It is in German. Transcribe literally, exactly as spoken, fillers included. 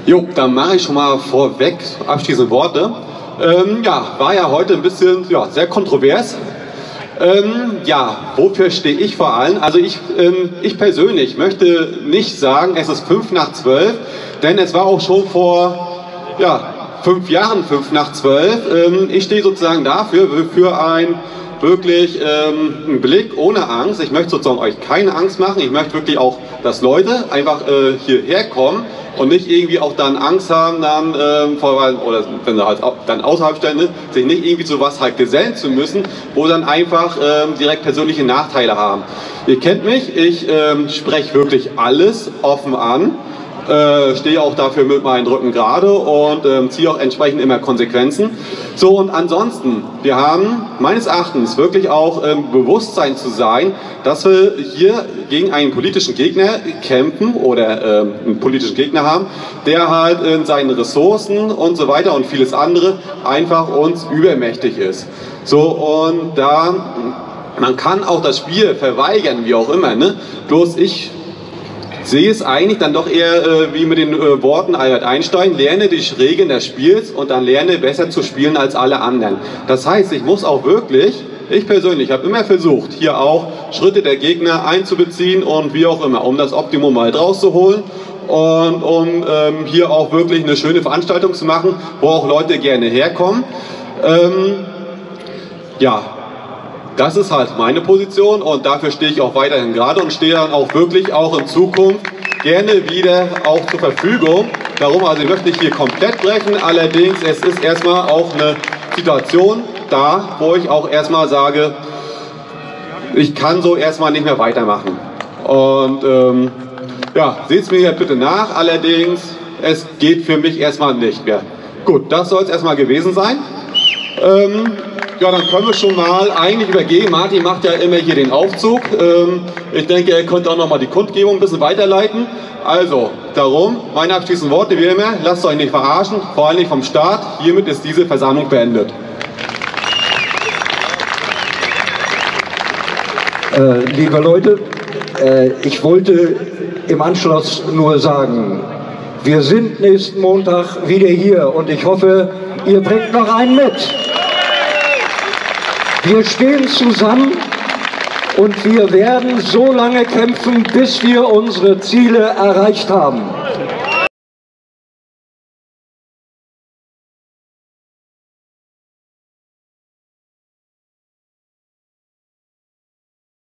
Jo, dann mache ich schon mal vorweg abschließende Worte. Ähm, ja, war ja heute ein bisschen ja, sehr kontrovers. Ähm, ja, wofür stehe ich vor allem? Also ich, ähm, ich persönlich möchte nicht sagen, es ist fünf nach zwölf, denn es war auch schon vor ja, fünf Jahren fünf nach zwölf. Ähm, ich stehe sozusagen dafür, für ein wirklich ähm, einen Blick ohne Angst. Ich möchte sozusagen euch keine Angst machen. Ich möchte wirklich auch, dass Leute einfach äh, hierher kommen und nicht irgendwie auch dann Angst haben, dann ähm, vor, oder wenn sie halt dann außerhalb stehen, sich nicht irgendwie zu was halt gesellen zu müssen, wo dann einfach ähm, direkt persönliche Nachteile haben. Ihr kennt mich, ich ähm, spreche wirklich alles offen an. Äh, stehe auch dafür mit meinen Rücken gerade und ähm, ziehe auch entsprechend immer Konsequenzen. So, und ansonsten, wir haben meines Erachtens wirklich auch ähm, Bewusstsein zu sein, dass wir hier gegen einen politischen Gegner kämpfen oder ähm, einen politischen Gegner haben, der halt in seinen Ressourcen und so weiter und vieles andere einfach uns übermächtig ist. So, und da, man kann auch das Spiel verweigern, wie auch immer, ne? Bloß ich sehe es eigentlich dann doch eher äh, wie mit den äh, Worten Albert Einstein: lerne die Regeln des Spiels und dann lerne besser zu spielen als alle anderen. Das heißt, ich muss auch wirklich, ich persönlich habe immer versucht, hier auch Schritte der Gegner einzubeziehen und wie auch immer, um das Optimum mal rauszuholen und um ähm, hier auch wirklich eine schöne Veranstaltung zu machen, wo auch Leute gerne herkommen. Ähm, ja. Das ist halt meine Position und dafür stehe ich auch weiterhin gerade und stehe dann auch wirklich auch in Zukunft gerne wieder auch zur Verfügung. Darum, also ich möchte nicht hier komplett brechen, allerdings es ist erstmal auch eine Situation da, wo ich auch erstmal sage, ich kann so erstmal nicht mehr weitermachen. Und ähm, ja, seht es mir hier bitte nach, allerdings es geht für mich erstmal nicht mehr. Gut, das soll es erstmal gewesen sein. Ähm, Ja, dann können wir schon mal eigentlich übergehen. Martin macht ja immer hier den Aufzug. Ähm, ich denke, er könnte auch noch mal die Kundgebung ein bisschen weiterleiten. Also, darum, meine abschließenden Worte wie immer, lasst euch nicht verarschen, vor allem nicht vom Staat. Hiermit ist diese Versammlung beendet. Äh, liebe Leute, äh, ich wollte im Anschluss nur sagen, wir sind nächsten Montag wieder hier und ich hoffe, ihr bringt noch einen mit. Wir stehen zusammen und wir werden so lange kämpfen, bis wir unsere Ziele erreicht haben.